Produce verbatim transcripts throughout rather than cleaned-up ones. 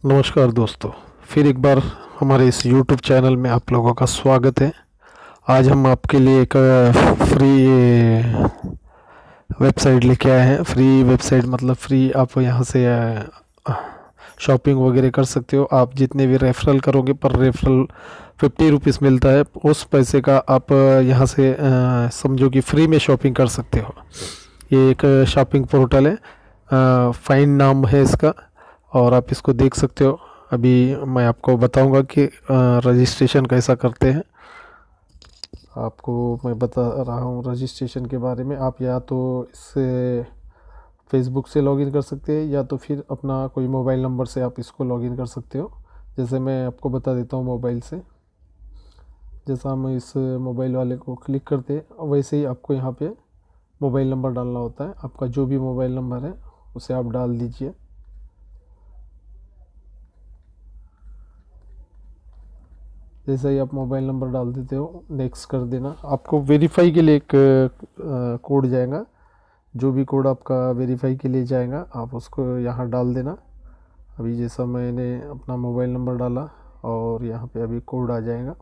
नमस्कार दोस्तों, फिर एक बार हमारे इस यूट्यूब चैनल में आप लोगों का स्वागत है। आज हम आपके लिए एक फ्री वेबसाइट लेके आए हैं। फ्री वेबसाइट मतलब फ्री, आप यहाँ से शॉपिंग वगैरह कर सकते हो। आप जितने भी रेफरल करोगे पर रेफरल फिफ्टी रुपीज़ मिलता है। उस पैसे का आप यहाँ से अ, समझो कि फ्री में शॉपिंग कर सकते हो। ये एक शॉपिंग पोर्टल है, फाइन नाम है इसका, और आप इसको देख सकते हो। अभी मैं आपको बताऊंगा कि रजिस्ट्रेशन कैसा करते हैं। आपको मैं बता रहा हूँ रजिस्ट्रेशन के बारे में। आप या तो इससे फेसबुक से लॉगिन कर सकते हैं या तो फिर अपना कोई मोबाइल नंबर से आप इसको लॉगिन कर सकते हो। जैसे मैं आपको बता देता हूँ मोबाइल से। जैसा हम इस मोबाइल वाले को क्लिक करते हैं वैसे ही आपको यहाँ पे मोबाइल नंबर डालना होता है। आपका जो भी मोबाइल नंबर है उसे आप डाल दीजिए। जैसे ही आप मोबाइल नंबर डाल देते हो, नेक्स्ट कर देना। आपको वेरीफाई के लिए एक कोड जाएगा। जो भी कोड आपका वेरीफाई के लिए जाएगा आप उसको यहाँ डाल देना। अभी जैसा मैंने अपना मोबाइल नंबर डाला और यहाँ पे अभी कोड आ जाएगा,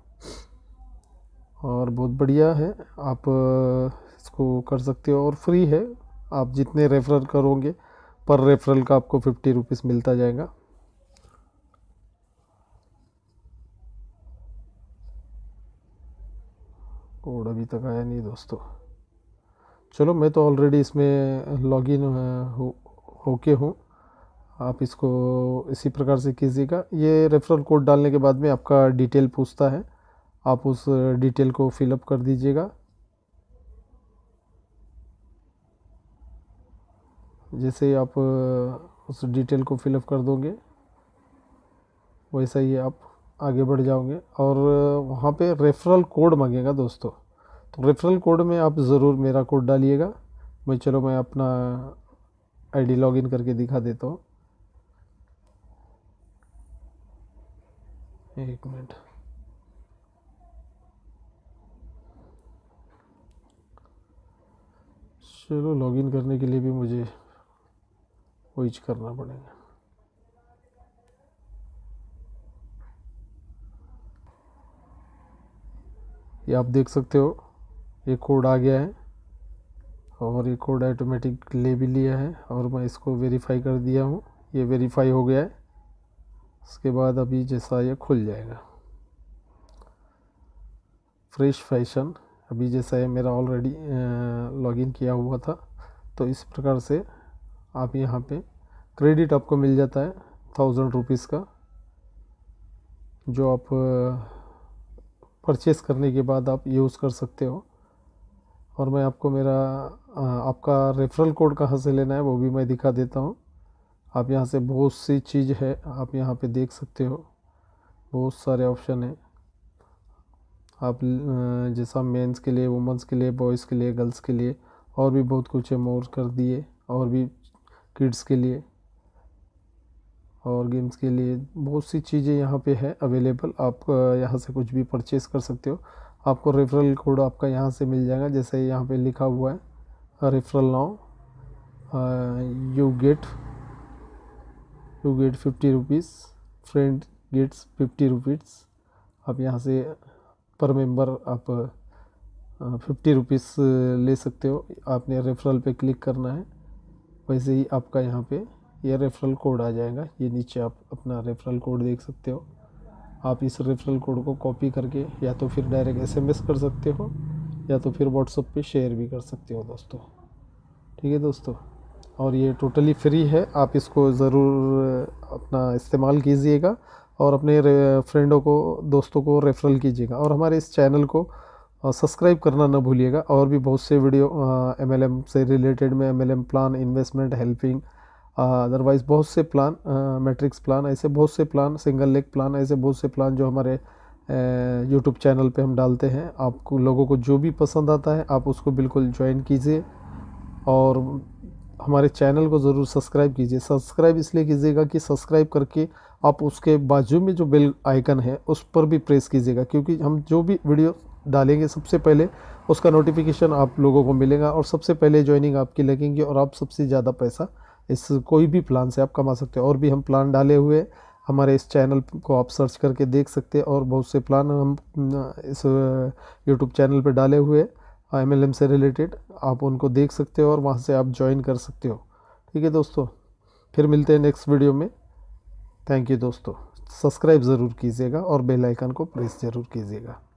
और बहुत बढ़िया है। आप इसको कर सकते हो और फ्री है। आप जितने रेफरल करोगे पर रेफरल का आपको फिफ्टी रुपीज़ मिलता जाएगा। कोड अभी तक आया नहीं दोस्तों। चलो, मैं तो ऑलरेडी इसमें लॉगिन हो होके हूँ। आप इसको इसी प्रकार से कीजिएगा। ये रेफरल कोड डालने के बाद में आपका डिटेल पूछता है, आप उस डिटेल को फिलअप कर दीजिएगा। जैसे ही आप उस डिटेल को फिलअप कर दोगे वैसा ही आप आगे बढ़ जाओगे, और वहाँ पे रेफरल कोड मांगेगा दोस्तों। तो रेफरल कोड में आप ज़रूर मेरा कोड डालिएगा। मैं चलो मैं अपना आईडी लॉगिन करके दिखा देता हूँ। एक मिनट। चलो, लॉगिन करने के लिए भी मुझे वही करना पड़ेगा। ये आप देख सकते हो, ये कोड आ गया है और ये कोड ऑटोमेटिक ले भी लिया है, और मैं इसको वेरीफाई कर दिया हूँ। ये वेरीफाई हो गया है। उसके बाद अभी जैसा ये खुल जाएगा फ्रेश फैशन। अभी जैसा है मेरा ऑलरेडी लॉगिन किया हुआ था, तो इस प्रकार से आप यहाँ पे क्रेडिट आपको मिल जाता है थाउजेंड रुपीज़ का, जो आप परचेस करने के बाद आप यूज़ कर सकते हो। और मैं आपको मेरा आपका रेफरल कोड कहाँ से लेना है वो भी मैं दिखा देता हूँ। आप यहाँ से बहुत सी चीज़ है, आप यहाँ पे देख सकते हो, बहुत सारे ऑप्शन है। आप जैसा मेंस के लिए, वुमेंस के लिए, बॉयज़ के लिए, गर्ल्स के लिए, और भी बहुत कुछ है मोर कर दिए, और भी किड्स के लिए और गेम्स के लिए बहुत सी चीज़ें यहाँ पे है अवेलेबल। आप यहाँ से कुछ भी परचेस कर सकते हो। आपको रेफरल कोड आपका यहाँ से मिल जाएगा। जैसे यहाँ पे लिखा हुआ है referral now, you get you get fifty rupees, friend gets fifty rupees. आप यहाँ से पर मेंबर आप फिफ्टी रुपीज़ ले सकते हो। आपने रेफरल पे क्लिक करना है, वैसे ही आपका यहाँ पे ये रेफरल कोड आ जाएगा। ये नीचे आप अपना रेफरल कोड देख सकते हो। आप इस रेफरल कोड को कॉपी करके या तो फिर डायरेक्ट एसएमएस कर सकते हो या तो फिर व्हाट्सएप पे शेयर भी कर सकते हो दोस्तों। ठीक है दोस्तों, और ये टोटली फ्री है। आप इसको ज़रूर अपना इस्तेमाल कीजिएगा और अपने फ्रेंडों को, दोस्तों को रेफरल कीजिएगा, और हमारे इस चैनल को सब्सक्राइब करना ना भूलिएगा। और भी बहुत से वीडियो एमएलएम से रिलेटेड में, MLM plan, investment, helping, otherwise बहुत से प्लान, मैट्रिक्स प्लान, ऐसे बहुत से प्लान, सिंगल लेग प्लान, ऐसे बहुत से प्लान जो हमारे यूट्यूब चैनल पे हम डालते हैं। आपको लोगों को जो भी पसंद आता है आप उसको बिल्कुल ज्वाइन कीजिए, और हमारे चैनल को ज़रूर सब्सक्राइब कीजिए। सब्सक्राइब इसलिए कीजिएगा कि सब्सक्राइब करके आप उसके बाजू में जो बेल आइकन है उस पर भी प्रेस कीजिएगा, क्योंकि हम जो भी वीडियो डालेंगे सबसे पहले उसका नोटिफिकेशन आप लोगों को मिलेगा, और सबसे पहले ज्वाइनिंग आपकी लगेंगी, और आप सबसे ज़्यादा पैसा इस कोई भी प्लान से आप कमा सकते हो। और भी हम प्लान डाले हुए, हमारे इस चैनल को आप सर्च करके देख सकते हैं, और बहुत से प्लान हम इस यूट्यूब चैनल पे डाले हुए एम एल एम से रिलेटेड, आप उनको देख सकते हो और वहाँ से आप ज्वाइन कर सकते हो। ठीक है दोस्तों, फिर मिलते हैं नेक्स्ट वीडियो में। थैंक यू दोस्तों, सब्सक्राइब ज़रूर कीजिएगा और बेल आइकन को प्रेस ज़रूर कीजिएगा।